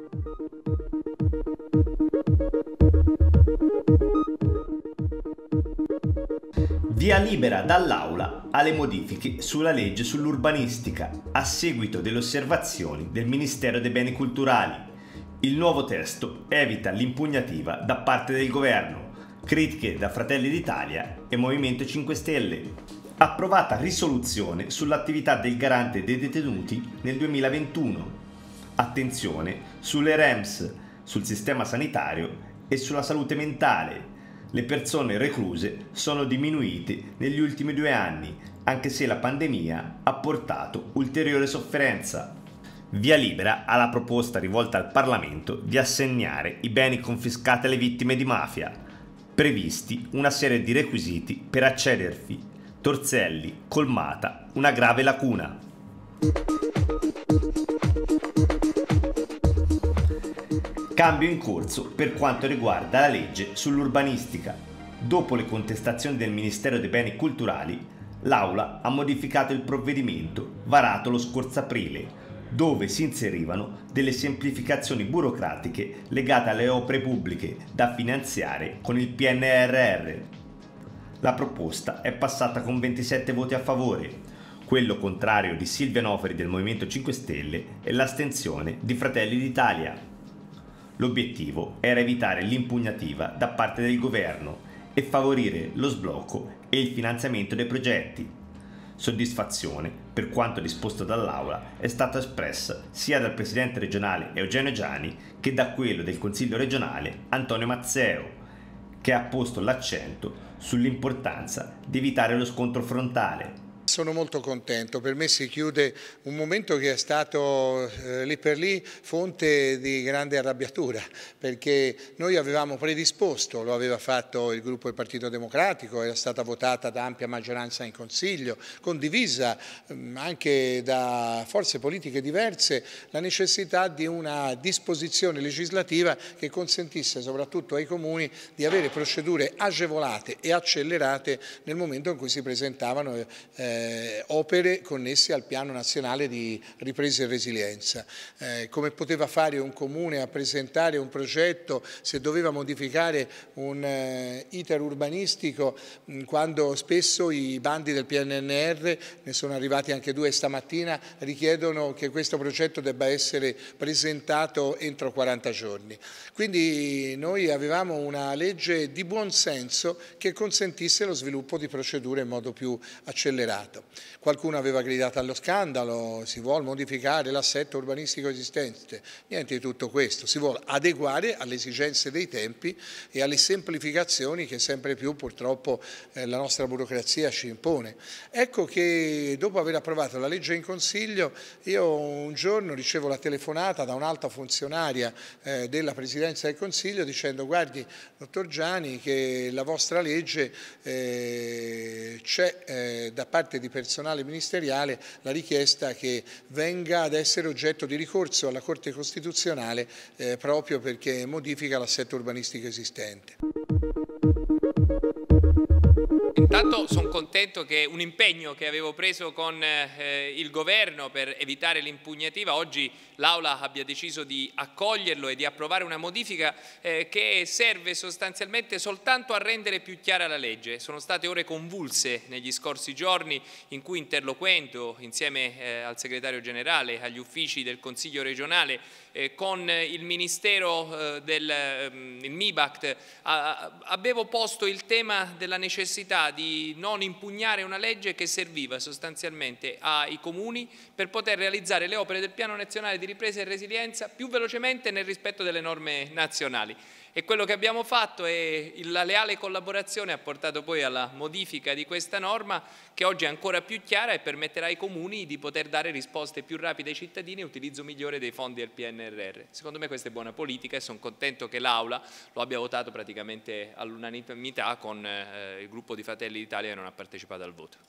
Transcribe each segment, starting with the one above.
Via libera dall'Aula alle modifiche sulla legge sull'urbanistica a seguito delle osservazioni del Ministero dei Beni Culturali. Il nuovo testo evita l'impugnativa da parte del governo, critiche da Fratelli d'Italia e Movimento 5 Stelle. Approvata risoluzione sull'attività del garante dei detenuti nel 2021. Attenzione sulle REMS, sul sistema sanitario e sulla salute mentale. Le persone recluse sono diminuite negli ultimi 2 anni, anche se la pandemia ha portato ulteriore sofferenza. Via libera alla proposta rivolta al Parlamento di assegnare i beni confiscati alle vittime di mafia. Previsti una serie di requisiti per accedervi. Torselli, colmata una grave lacuna. Cambio in corso per quanto riguarda la legge sull'urbanistica. Dopo le contestazioni del Ministero dei Beni Culturali, l'Aula ha modificato il provvedimento varato lo scorso aprile, dove si inserivano delle semplificazioni burocratiche legate alle opere pubbliche da finanziare con il PNRR. La proposta è passata con 27 voti a favore, quello contrario di Silvia Noferi del Movimento 5 Stelle e l'astensione di Fratelli d'Italia. L'obiettivo era evitare l'impugnativa da parte del governo e favorire lo sblocco e il finanziamento dei progetti. Soddisfazione per quanto disposto dall'Aula è stata espressa sia dal presidente regionale Eugenio Giani che da quello del Consiglio regionale Antonio Mazzeo, che ha posto l'accento sull'importanza di evitare lo scontro frontale. Sono molto contento, per me si chiude un momento che è stato lì per lì fonte di grande arrabbiatura, perché noi avevamo predisposto, lo aveva fatto il gruppo del Partito Democratico, era stata votata da ampia maggioranza in Consiglio, condivisa anche da forze politiche diverse, la necessità di una disposizione legislativa che consentisse soprattutto ai comuni di avere procedure agevolate e accelerate nel momento in cui si presentavano opere connesse al Piano Nazionale di Ripresa e Resilienza. Come poteva fare un comune a presentare un progetto se doveva modificare un iter urbanistico quando spesso i bandi del PNRR, ne sono arrivati anche 2 stamattina, richiedono che questo progetto debba essere presentato entro 40 giorni. Quindi noi avevamo una legge di buon senso che consentisse lo sviluppo di procedure in modo più accelerato. Qualcuno aveva gridato allo scandalo, si vuole modificare l'assetto urbanistico esistente, niente di tutto questo, si vuole adeguare alle esigenze dei tempi e alle semplificazioni che sempre più purtroppo la nostra burocrazia ci impone. Ecco che dopo aver approvato la legge in Consiglio io un giorno ricevo la telefonata da un'alta funzionaria della Presidenza del Consiglio dicendo: guardi dottor Giani che la vostra legge c'è da parte di personale ministeriale la richiesta che venga ad essere oggetto di ricorso alla Corte Costituzionale proprio perché modifica l'assetto urbanistico esistente. Intanto sono contento che un impegno che avevo preso con il governo per evitare l'impugnativa, oggi l'Aula abbia deciso di accoglierlo e di approvare una modifica che serve sostanzialmente soltanto a rendere più chiara la legge. Sono state ore convulse negli scorsi giorni in cui interloquendo insieme al segretario generale, agli uffici del Consiglio regionale, con il Ministero il MIBACT, avevo posto il tema della necessità di non impugnare una legge che serviva sostanzialmente ai comuni per poter realizzare le opere del Piano Nazionale di Ripresa e Resilienza più velocemente nel rispetto delle norme nazionali. E quello che abbiamo fatto e la leale collaborazione ha portato poi alla modifica di questa norma che oggi è ancora più chiara e permetterà ai comuni di poter dare risposte più rapide ai cittadini e utilizzo migliore dei fondi del PNRR. Secondo me questa è buona politica e sono contento che l'Aula lo abbia votato praticamente all'unanimità con il gruppo di Fratelli d'Italia che non ha partecipato al voto.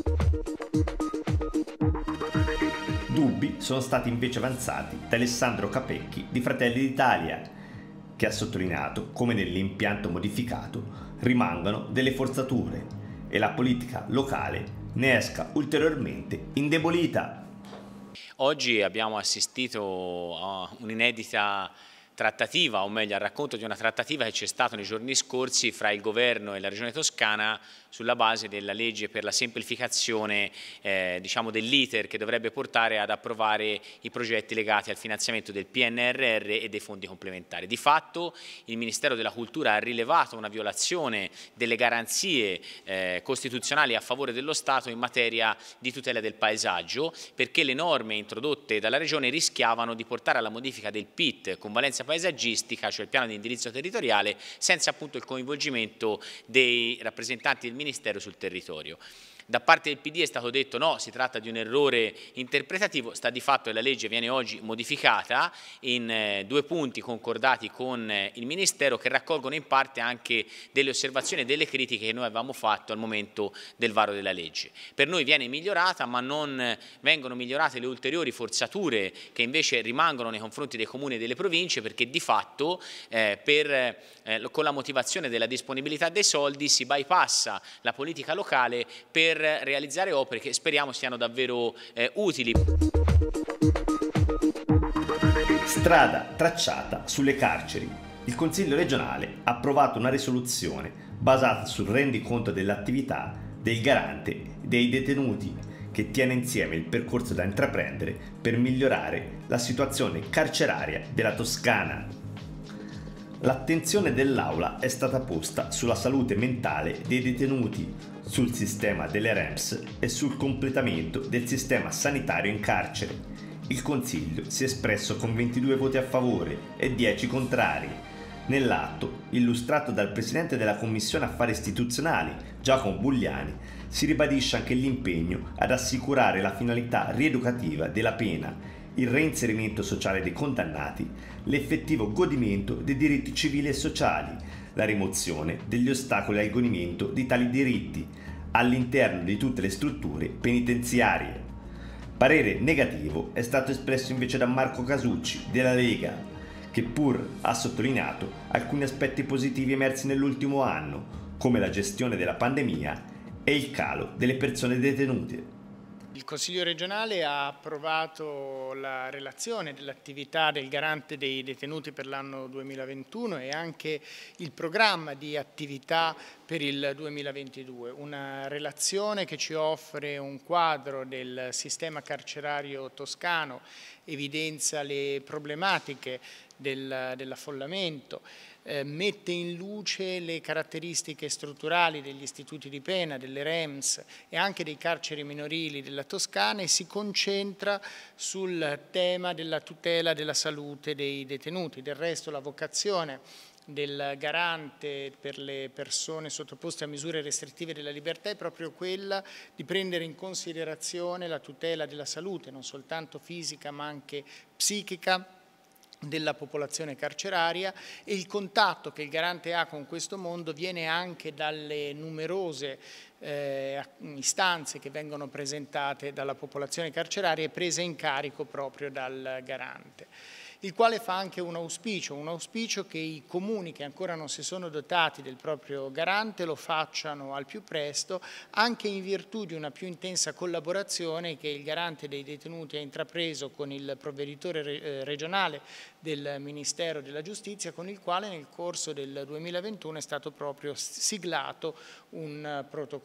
Dubbi sono stati invece avanzati da Alessandro Capecchi di Fratelli d'Italia, che ha sottolineato come nell'impianto modificato rimangano delle forzature e la politica locale ne esca ulteriormente indebolita. Oggi abbiamo assistito a un'inedita trattativa, o meglio al racconto di una trattativa che c'è stata nei giorni scorsi fra il Governo e la Regione Toscana sulla base della legge per la semplificazione diciamo dell'iter che dovrebbe portare ad approvare i progetti legati al finanziamento del PNRR e dei fondi complementari. Di fatto il Ministero della Cultura ha rilevato una violazione delle garanzie costituzionali a favore dello Stato in materia di tutela del paesaggio, perché le norme introdotte dalla Regione rischiavano di portare alla modifica del PIT con valenza paesaggistica, cioè il piano di indirizzo territoriale, senza appunto il coinvolgimento dei rappresentanti del Ministero sul territorio. Da parte del PD è stato detto no, si tratta di un errore interpretativo, sta di fatto che la legge viene oggi modificata in 2 punti concordati con il Ministero che raccolgono in parte anche delle osservazioni e delle critiche che noi avevamo fatto al momento del varo della legge. Per noi viene migliorata, ma non vengono migliorate le ulteriori forzature che invece rimangono nei confronti dei comuni e delle province, perché di fatto con la motivazione della disponibilità dei soldi si bypassa la politica locale per realizzare opere che speriamo siano davvero utili. Strada tracciata sulle carceri. Il Consiglio regionale ha approvato una risoluzione basata sul rendiconto dell'attività del garante dei detenuti, che tiene insieme il percorso da intraprendere per migliorare la situazione carceraria della Toscana. L'attenzione dell'Aula è stata posta sulla salute mentale dei detenuti, sul sistema delle REMS e sul completamento del sistema sanitario in carcere. Il Consiglio si è espresso con 22 voti a favore e 10 contrari. Nell'atto, illustrato dal Presidente della Commissione Affari Istituzionali, Giacomo Bugliani, si ribadisce anche l'impegno ad assicurare la finalità rieducativa della pena, il reinserimento sociale dei condannati, l'effettivo godimento dei diritti civili e sociali, la rimozione degli ostacoli al godimento di tali diritti all'interno di tutte le strutture penitenziarie. Parere negativo è stato espresso invece da Marco Casucci della Lega, che pur ha sottolineato alcuni aspetti positivi emersi nell'ultimo anno, come la gestione della pandemia e il calo delle persone detenute. Il Consiglio regionale ha approvato la relazione dell'attività del garante dei detenuti per l'anno 2021 e anche il programma di attività per il 2022, una relazione che ci offre un quadro del sistema carcerario toscano, evidenzia le problematiche dell'affollamento, mette in luce le caratteristiche strutturali degli istituti di pena, delle REMS e anche dei carceri minorili della Toscana e si concentra sul tema della tutela della salute dei detenuti. Del resto la vocazione del garante per le persone sottoposte a misure restrittive della libertà è proprio quella di prendere in considerazione la tutela della salute, non soltanto fisica ma anche psichica, della popolazione carceraria, e il contatto che il garante ha con questo mondo viene anche dalle numerose istanze che vengono presentate dalla popolazione carceraria e prese in carico proprio dal garante, il quale fa anche un auspicio che i comuni che ancora non si sono dotati del proprio garante lo facciano al più presto, anche in virtù di una più intensa collaborazione che il garante dei detenuti ha intrapreso con il provveditore regionale del Ministero della Giustizia, con il quale nel corso del 2021 è stato proprio siglato un protocollo.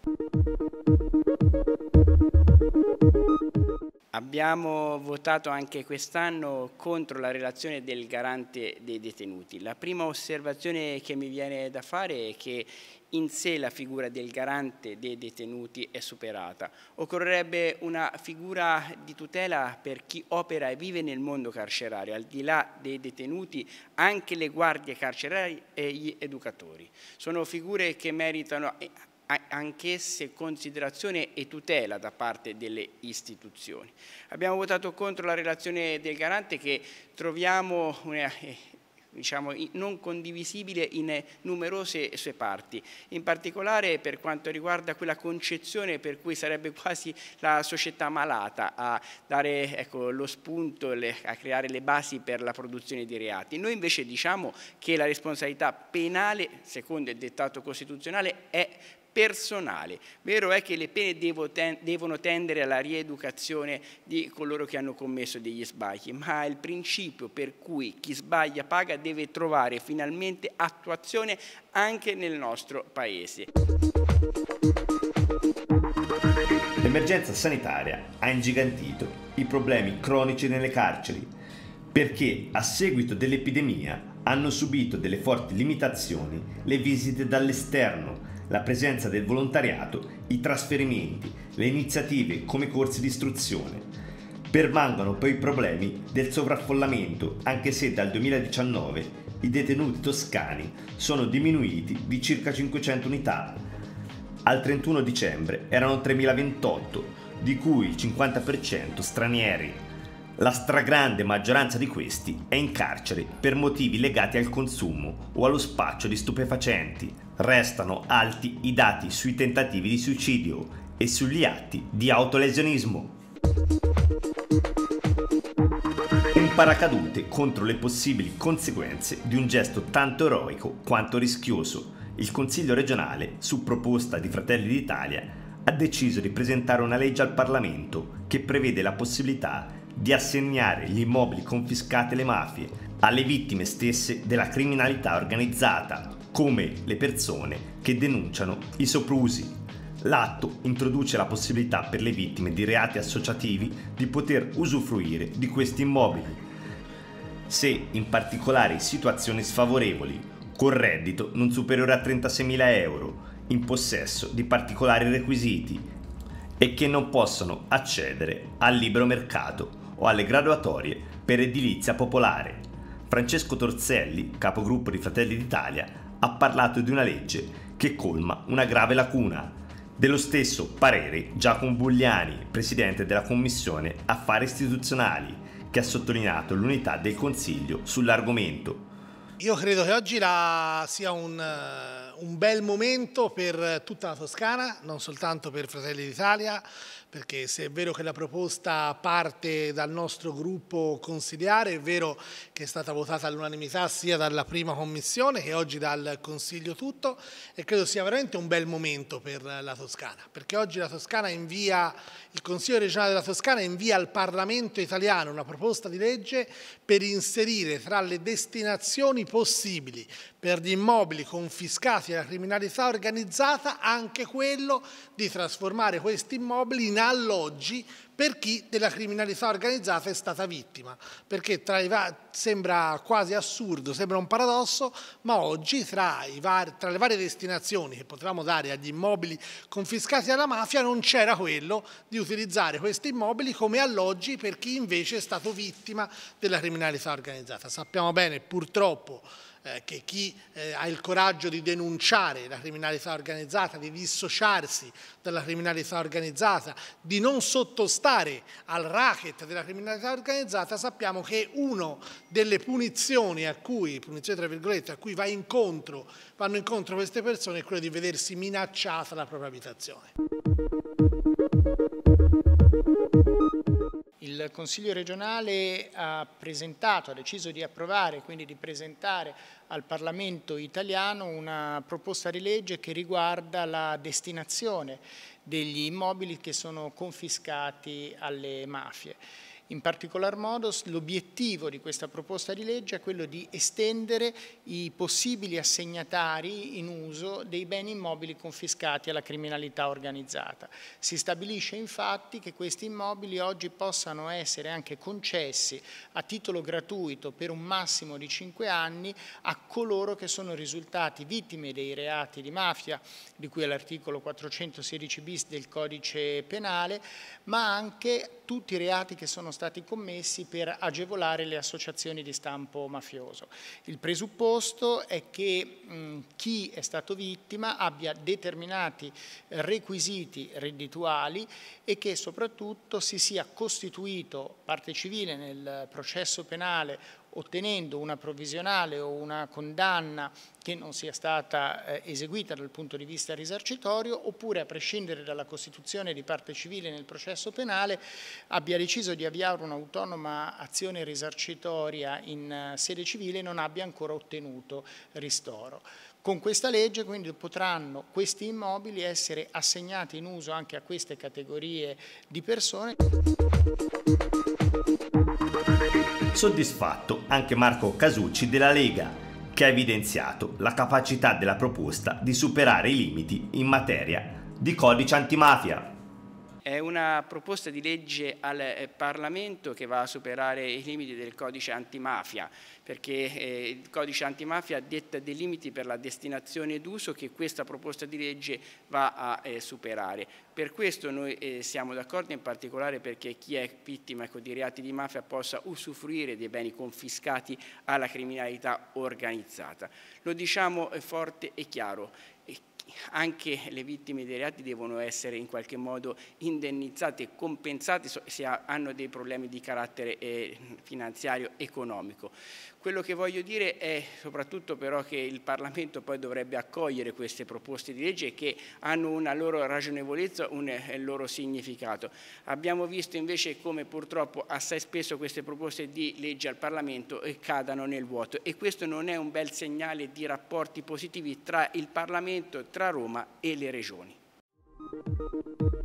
Abbiamo votato anche quest'anno contro la relazione del garante dei detenuti. La prima osservazione che mi viene da fare è che in sé la figura del garante dei detenuti è superata. Occorrerebbe una figura di tutela per chi opera e vive nel mondo carcerario, al di là dei detenuti, anche le guardie carcerarie e gli educatori. Sono figure che meritano anch'esse considerazione e tutela da parte delle istituzioni. Abbiamo votato contro la relazione del garante che troviamo non condivisibile in numerose sue parti, in particolare per quanto riguarda quella concezione per cui sarebbe quasi la società malata a dare lo spunto, a creare le basi per la produzione di reati. Noi invece diciamo che la responsabilità penale, secondo il dettato costituzionale, è personale. Vero è che le pene devono tendere alla rieducazione di coloro che hanno commesso degli sbagli, ma il principio per cui chi sbaglia paga deve trovare finalmente attuazione anche nel nostro Paese. L'emergenza sanitaria ha ingigantito i problemi cronici nelle carceri, perché a seguito dell'epidemia hanno subito delle forti limitazioni le visite dall'esterno, la presenza del volontariato, i trasferimenti, le iniziative come corsi di istruzione. Permangono poi i problemi del sovraffollamento, anche se dal 2019 i detenuti toscani sono diminuiti di circa 500 unità. Al 31 dicembre erano 3.028, di cui il 50% stranieri. La stragrande maggioranza di questi è in carcere per motivi legati al consumo o allo spaccio di stupefacenti. Restano alti i dati sui tentativi di suicidio e sugli atti di autolesionismo. Un paracadute contro le possibili conseguenze di un gesto tanto eroico quanto rischioso. Il Consiglio regionale, su proposta di Fratelli d'Italia, ha deciso di presentare una legge al Parlamento che prevede la possibilità di assegnare gli immobili confiscati alle mafie, alle vittime stesse della criminalità organizzata, come le persone che denunciano i soprusi. L'atto introduce la possibilità per le vittime di reati associativi di poter usufruire di questi immobili, se in particolari situazioni sfavorevoli, con reddito non superiore a 36.000 euro, in possesso di particolari requisiti e che non possono accedere al libero mercato o alle graduatorie per edilizia popolare. Francesco Torselli, capogruppo di Fratelli d'Italia, ha parlato di una legge che colma una grave lacuna. Dello stesso parere Giacomo Bugliani, presidente della Commissione Affari Istituzionali, che ha sottolineato l'unità del Consiglio sull'argomento. Io credo che oggi sia un bel momento per tutta la Toscana, non soltanto per Fratelli d'Italia, perché se è vero che la proposta parte dal nostro gruppo consigliare, è vero che è stata votata all'unanimità sia dalla prima commissione che oggi dal Consiglio tutto, e credo sia veramente un bel momento per la Toscana, perché oggi la Toscana il Consiglio regionale della Toscana invia al Parlamento italiano una proposta di legge per inserire tra le destinazioni possibili per gli immobili confiscati alla criminalità organizzata anche quello di trasformare questi immobili in alloggi per chi della criminalità organizzata è stata vittima, perché sembra quasi assurdo, sembra un paradosso, ma oggi tra le varie destinazioni che potevamo dare agli immobili confiscati alla mafia non c'era quello di utilizzare questi immobili come alloggi per chi invece è stato vittima della criminalità organizzata. Sappiamo bene, purtroppo, che chi ha il coraggio di denunciare la criminalità organizzata, di dissociarsi dalla criminalità organizzata, di non sottostare al racket della criminalità organizzata, sappiamo che una delle punizioni tra virgolette, a cui vanno incontro queste persone è quella di vedersi minacciata la propria abitazione. Il Consiglio regionale ha deciso di approvare, quindi di presentare al Parlamento italiano una proposta di legge che riguarda la destinazione degli immobili che sono confiscati alle mafie. In particolar modo l'obiettivo di questa proposta di legge è quello di estendere i possibili assegnatari in uso dei beni immobili confiscati alla criminalità organizzata. Si stabilisce infatti che questi immobili oggi possano essere anche concessi a titolo gratuito per un massimo di 5 anni a coloro che sono risultati vittime dei reati di mafia, di cui è l'articolo 416 bis del Codice Penale, ma anche tutti i reati che sono stati commessi per agevolare le associazioni di stampo mafioso. Il presupposto è che chi è stato vittima abbia determinati requisiti reddituali e che soprattutto si sia costituito parte civile nel processo penale ottenendo una provvisionale o una condanna che non sia stata eseguita dal punto di vista risarcitorio, oppure a prescindere dalla costituzione di parte civile nel processo penale abbia deciso di avviare un'autonoma azione risarcitoria in sede civile e non abbia ancora ottenuto ristoro. Con questa legge quindi potranno questi immobili essere assegnati in uso anche a queste categorie di persone. Soddisfatto anche Marco Casucci della Lega, che ha evidenziato la capacità della proposta di superare i limiti in materia di codice antimafia. È una proposta di legge al Parlamento che va a superare i limiti del codice antimafia, perché il codice antimafia detta dei limiti per la destinazione d'uso che questa proposta di legge va a superare. Per questo noi siamo d'accordo, in particolare perché chi è vittima di reati di mafia possa usufruire dei beni confiscati alla criminalità organizzata. Lo diciamo forte e chiaro. Anche le vittime dei reati devono essere in qualche modo indennizzate e compensate se hanno dei problemi di carattere finanziario, economico. Quello che voglio dire è soprattutto però che il Parlamento poi dovrebbe accogliere queste proposte di legge che hanno una loro ragionevolezza, un loro significato. Abbiamo visto invece come purtroppo assai spesso queste proposte di legge al Parlamento cadano nel vuoto, e questo non è un bel segnale di rapporti positivi tra il Parlamento, tra Roma e le regioni.